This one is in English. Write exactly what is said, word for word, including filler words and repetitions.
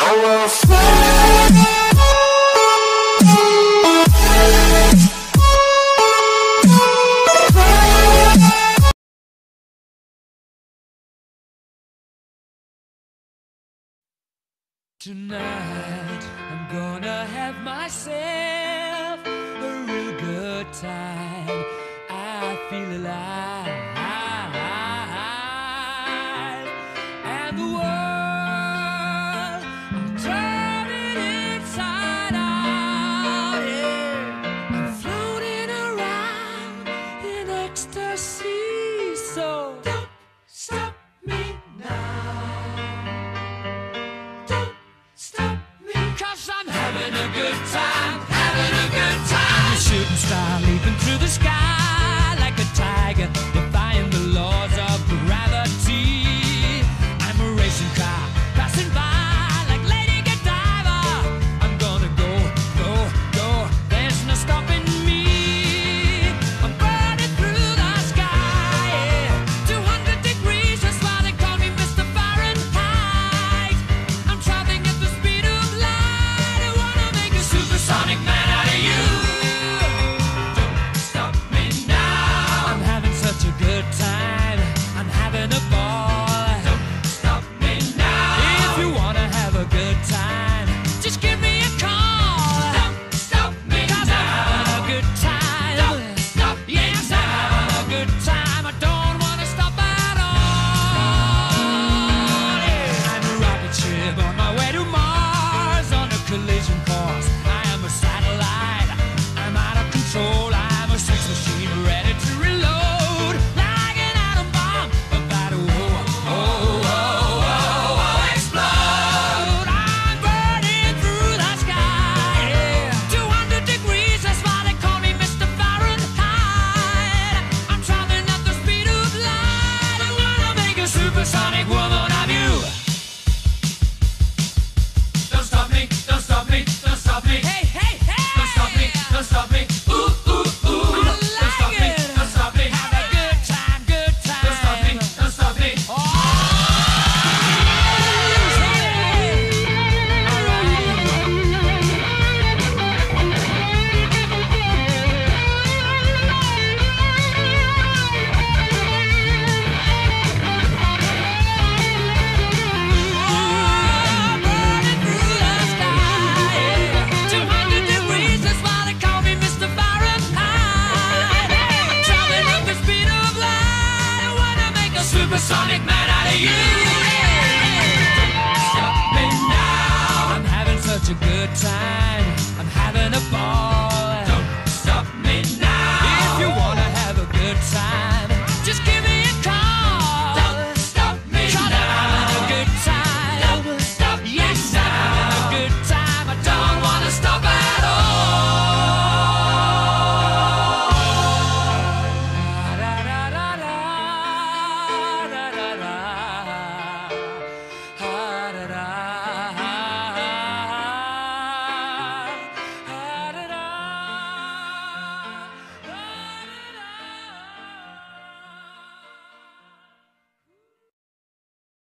I will fly. Tonight I'm gonna have myself a real good time. I feel alive, and the world I'm turning inside out. Yeah, I'm floating around in ecstasy. So don't stop me now. Cause I'm having a good time, having a good time. I'm a shooting star